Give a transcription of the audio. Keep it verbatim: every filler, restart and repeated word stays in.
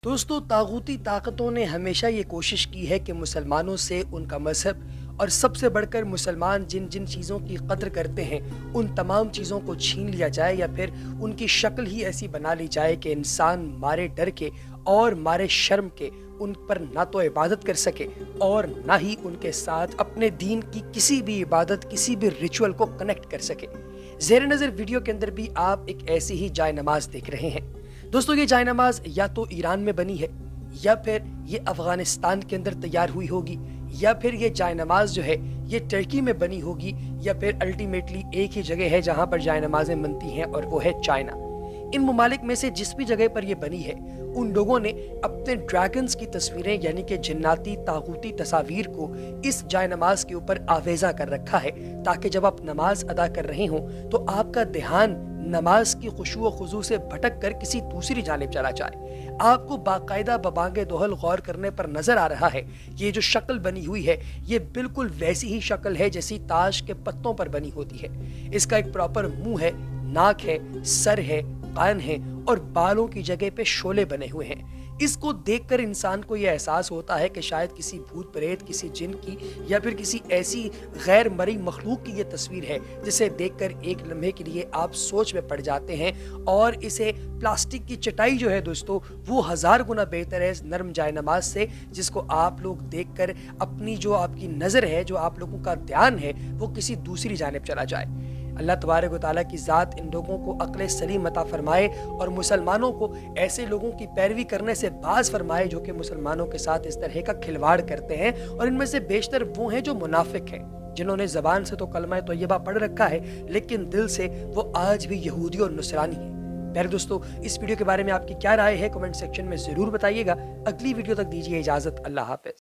दोस्तों, तागूती ताकतों ने हमेशा ये कोशिश की है कि मुसलमानों से उनका मजहब और सबसे बढ़कर मुसलमान जिन जिन चीज़ों की कद्र करते हैं उन तमाम चीज़ों को छीन लिया जाए या फिर उनकी शक्ल ही ऐसी बना ली जाए कि इंसान मारे डर के और मारे शर्म के उन पर ना तो इबादत कर सके और ना ही उनके साथ अपने दीन की किसी भी इबादत, किसी भी रिचुअल को कनेक्ट कर सके। ज़ेर नज़र वीडियो के अंदर भी आप एक ऐसी ही जाय नमाज देख रहे हैं। दोस्तों, ये जाय नमाज या तो ईरान में बनी है या फिर ये अफगानिस्तान के अंदर तैयार हुई होगी या फिर ये जाय नमाज जो है ये टर्की में बनी होगी या फिर अल्टीमेटली एक ही जगह है जहां पर जाय नमाजें बनती हैं और वो है चाइना। इन ममालिक में से जिस भी जगह पर ये बनी है उन लोगों ने अपने ड्रैगन्स की तस्वीरें यानी कि जिन्नाती तागूती तस्वीर को इस जाय नमाज के ऊपर आवेजा कर रखा है ताकि जब आप नमाज अदा कर रहे हों तो आपका ध्यान नमाज की खुशू व खुजू से भटक कर किसी दूसरी जानिब चला जाए। आपको बाकायदा बबांगे दोहल गौर करने पर नजर आ रहा है ये जो शक्ल बनी हुई है ये बिल्कुल वैसी ही शक्ल है जैसी ताश के पत्तों पर बनी होती है। इसका एक प्रॉपर मुंह है, नाक है, सर है, कान है और बालों की जगह पे शोले बने हुए हैं। इसको देखकर इंसान को यह एहसास होता है कि शायद किसी भूत प्रेत, किसी जिन की या फिर किसी ऐसी गैर मरी मखलूक की ये तस्वीर है जिसे देखकर एक लम्हे के लिए आप सोच में पड़ जाते हैं। और इसे प्लास्टिक की चटाई जो है दोस्तों वो हजार गुना बेहतर है इस नर्म जाय नमाज से, जिसको आप लोग देखकर अपनी जो आपकी नज़र है, जो आप लोगों का ध्यान है वो किसी दूसरी जानिब चला जाए। अल्लाह तबारक व तआला की ज़ात इन लोगों को अक्ल सलीम अता फरमाए और मुसलमानों को ऐसे लोगों की पैरवी करने से बाज फरमाए जो कि मुसलमानों के साथ इस तरह का खिलवाड़ करते हैं। और इनमें से बेशतर वो हैं जो मुनाफिक हैं, जिन्होंने ज़बान से तो कलमा तैयबा पढ़ रखा है लेकिन दिल से वो आज भी यहूदी और नुसरानी है। प्यारे दोस्तों, इस वीडियो के बारे में आपकी क्या राय है कमेंट सेक्शन में ज़रूर बताइएगा। अगली वीडियो तक दीजिए इजाज़त। अल्लाह हाफ़िज़।